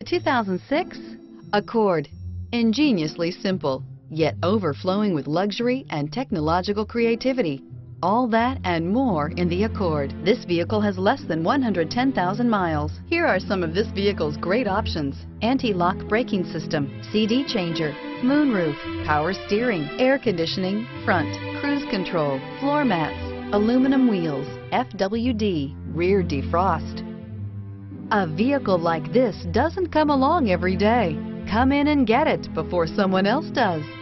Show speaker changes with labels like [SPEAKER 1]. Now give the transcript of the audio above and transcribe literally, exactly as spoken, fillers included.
[SPEAKER 1] two thousand six Accord. Ingeniously simple, yet overflowing with luxury and technological creativity. All that and more in the Accord. This vehicle has less than one hundred ten thousand miles. Here are some of this vehicle's great options: anti-lock braking system, C D changer, moonroof, power steering, air conditioning, front, cruise control, floor mats, aluminum wheels, F W D, rear defrost. A vehicle like this doesn't come along every day. Come in and get it before someone else does.